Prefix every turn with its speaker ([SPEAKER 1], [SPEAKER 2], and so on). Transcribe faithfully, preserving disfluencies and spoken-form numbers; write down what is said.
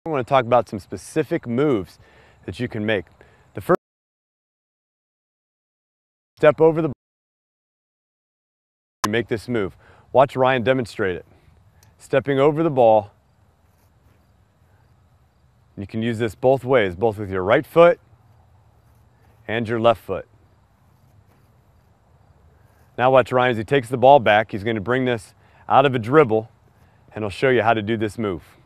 [SPEAKER 1] I want to talk about some specific moves that you can make. The first, step over the ball. You make this move. Watch Ryan demonstrate it. Stepping over the ball. You can use this both ways, both with your right foot and your left foot. Now watch Ryan as he takes the ball back. He's going to bring this out of a dribble, and he'll show you how to do this move.